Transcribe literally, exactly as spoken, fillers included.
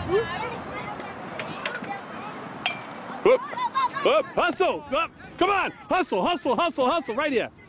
Whoop. Whoop. Hustle. Up. Come on. Hustle, hustle, hustle, hustle. Right here.